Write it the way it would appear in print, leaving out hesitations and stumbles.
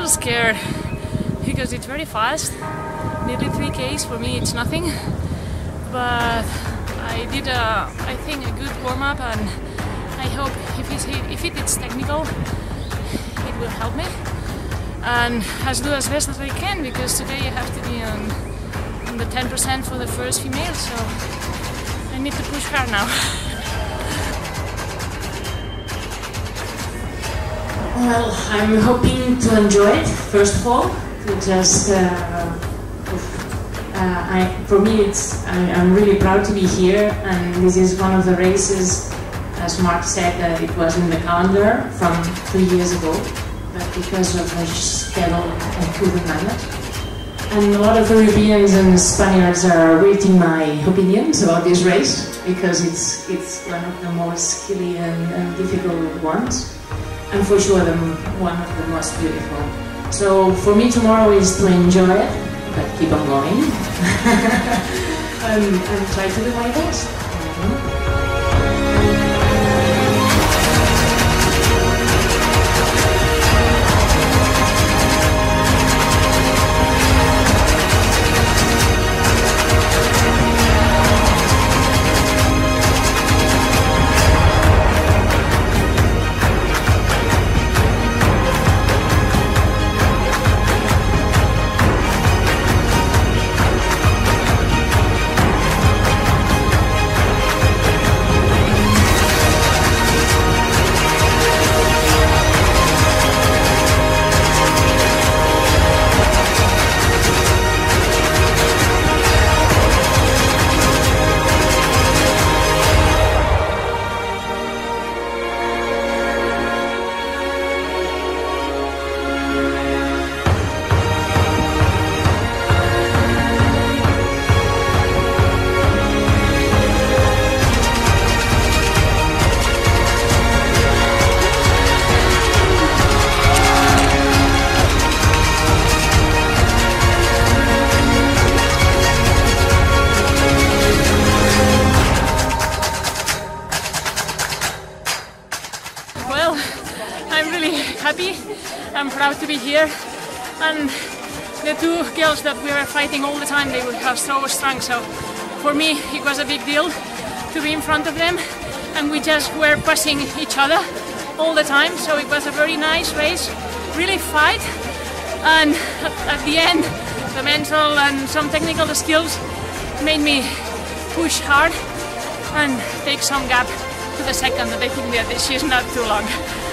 little scared because it's very fast. Nearly 3Ks for me, it's nothing. But I did, I think, a good warm-up, and I hope if it is technical, it will help me. And I'll do as best as I can, because today I have to be on the 10% for the first female, so I need to push hard now. Well, I'm hoping to enjoy it, first of all, to just, for me I'm really proud to be here, and this is one of the races, as Mark said, that it was in the calendar from 2 years ago, but because of the schedule I couldn't manage. And a lot of Europeans and Spaniards are rating my opinions about this race, because it's one of the most skilly and difficult ones, and for sure one of the most beautiful. So for me tomorrow is to enjoy it, but keep on going and try to do my best. Happy. I'm proud to be here, and the two girls that we were fighting all the time, they were so strong, so for me it was a big deal to be in front of them, and we just were pushing each other all the time, so it was a very nice race, really fight, and at the end the mental and some technical skills made me push hard and take some gap to the second, and I think that she's not too long.